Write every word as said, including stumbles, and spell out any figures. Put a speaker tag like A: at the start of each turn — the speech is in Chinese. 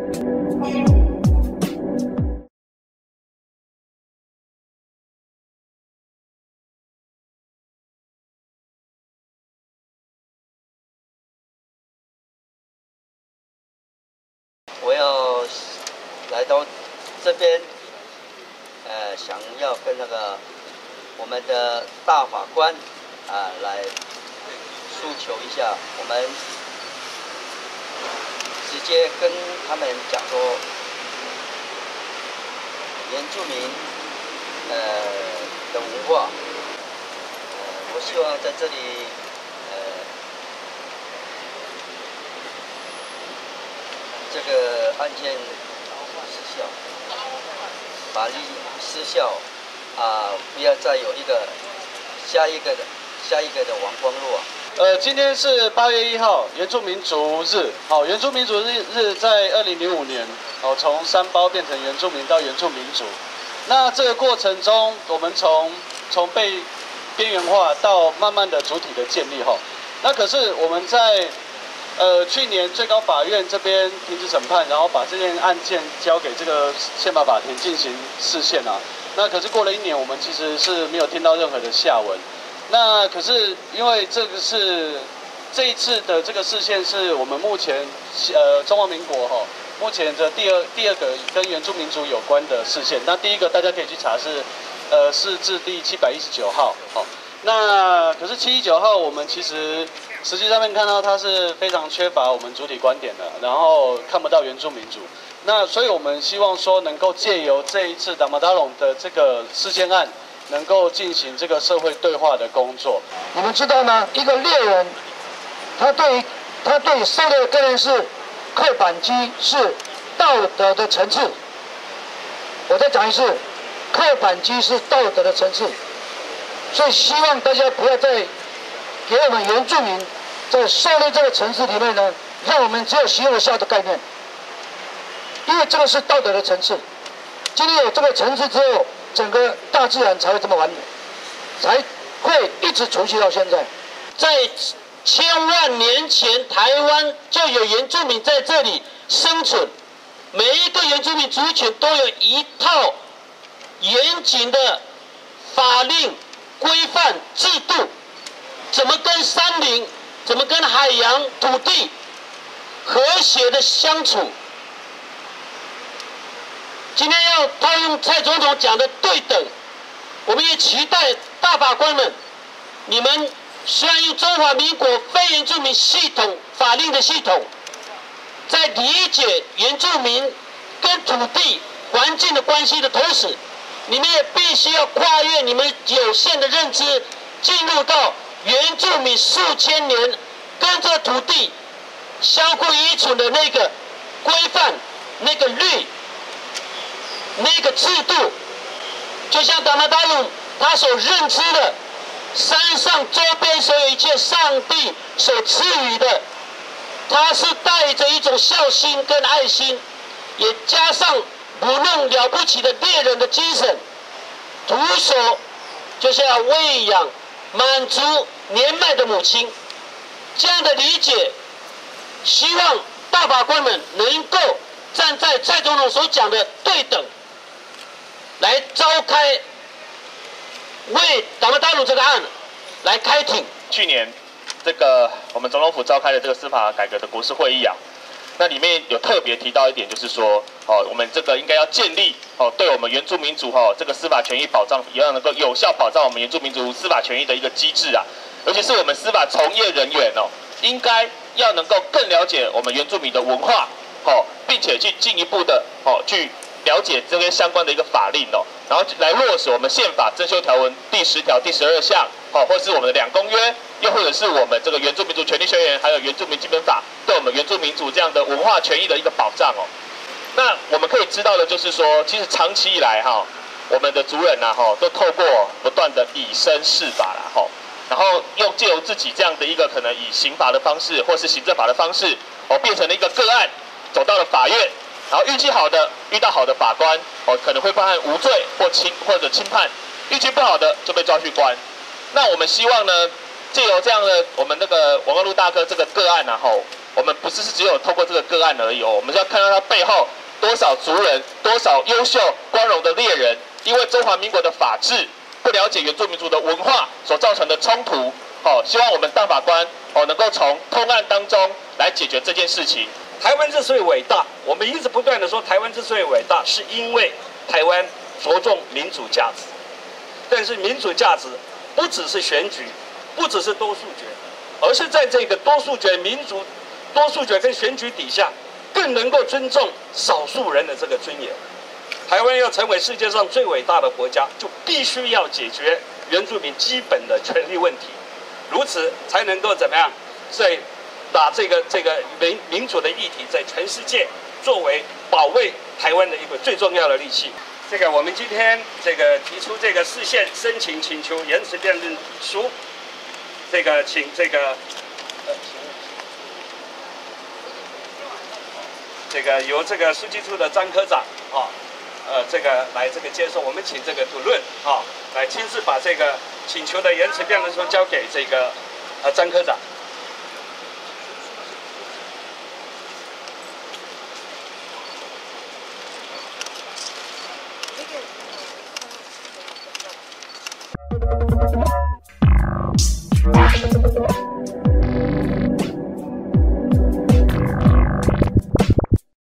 A: 我要来到这边，呃，想要跟那个我们的大法官啊、呃、来诉求一下，我们直接跟他们讲说，原住民呃的文化，呃，我希望在这里呃。这个案件失效，法律失效，啊，不要再有一个下一个的下一个的王光禄啊。
B: 呃，今天是八月一号，原住民族日。好，原住民族日日在二零零五年，哦，从山胞变成原住民到原住民族。那这个过程中，我们从从被边缘化到慢慢的主体的建立哈。那可是我们在呃，去年最高法院这边停止审判，然后把这件案件交给这个宪法法庭进行释宪啊。那可是过了一年，我们其实是没有听到任何的下文。那可是因为这个是这一次的这个释宪是我们目前呃中华民国哈、哦、目前的第二第二个跟原住民族有关的释宪。那第一个大家可以去查是呃释字第七百一十九号。好、哦，那可是七一九号我们其实。实际上面看到它是非常缺乏我们主体观点的，然后看不到原住民族。那所以我们希望说能够借由这一次达马达隆的这个事件案，能够进行这个社会对话的工作。
C: 你们知道吗？一个猎人，他对他对狩猎的概念是扣扳机，是道德的层次。我再讲一次，扣扳机是道德的层次。所以希望大家不要再给我们原住民在狩猎这个层次里面呢，让我们只有行有效的概念，因为这个是道德的层次。今天有这个层次之后，整个大自然才会这么完美，才会一直存续到现在。
D: 在千万年前，台湾就有原住民在这里生存，每一个原住民族群都有一套严谨的法令规范制度。怎么跟山林、怎么跟海洋、土地和谐的相处？今天要套用蔡总统讲的对等，我们也期待大法官们，你们虽然用中华民国非原住民系统法令的系统，在理解原住民跟土地环境的关系的同时，你们也必须要跨越你们有限的认知，进入到原住民数千年跟这土地相互依存的那个规范、那个律、那个制度，就像达马达鲁他所认知的山上周边所有一切上帝所赐予的，他是带着一种孝心跟爱心，也加上不弄了不起的猎人的精神，徒手就是要喂养满足年迈的母亲，这样的理解，希望大法官们能够站在蔡总统所讲的对等，来召开为达马达鲁这个案来开庭。
E: 去年这个我们总统府召开的这个司法改革的国是会议啊，那里面有特别提到一点，就是说，哦，我们这个应该要建立哦，对我们原住民族哈、哦、这个司法权益保障，也要能够有效保障我们原住民族司法权益的一个机制啊，尤其是我们司法从业人员哦，应该要能够更了解我们原住民的文化，哦，并且去进一步的哦去了解这些相关的一个法令哦，然后来落实我们宪法增修条文第十条、第十二项，哦，或是我们的两公约，又或者是我们这个原住民族权利宣言，还有原住民基本法对我们原住民族这样的文化权益的一个保障哦。那我们可以知道的就是说，其实长期以来哈、哦，我们的族人呐、啊、哈，都透过不断的以身试法啦哈，然后用借由自己这样的一个可能以刑法的方式，或是行政法的方式，哦，变成了一个个案，走到了法院。然后运气好的遇到好的法官，哦，可能会判无罪或轻或者轻判；运气不好的就被抓去关。那我们希望呢，借由这样的我们那个王光禄大哥这个个案啊，吼，我们不不是是只有透过这个个案而已哦，我们是要看到它背后多少族人、多少优秀、光荣的猎人，因为中华民国的法治不了解原住民族的文化所造成的冲突。哦，希望我们大法官哦能够从通案当中来解决这件事情。
F: 台湾之所以伟大，我们一直不断的说台湾之所以伟大，是因为台湾着重民主价值。但是民主价值不只是选举，不只是多数决，而是在这个多数决、民主、多数决跟选举底下，更能够尊重少数人的这个尊严。台湾要成为世界上最伟大的国家，就必须要解决原住民基本的权利问题。如此才能够怎么样，在把这个这个民民主的议题，在全世界作为保卫台湾的一个最重要的利器。这个我们今天这个提出这个释宪申请请求延迟辩论书，这个请这个呃这个由这个书记处的张科长啊，呃这个来这个接受，我们请这个主任啊来亲自把这个请求的延迟辩论书交给这个呃张科长。
G: Thank you.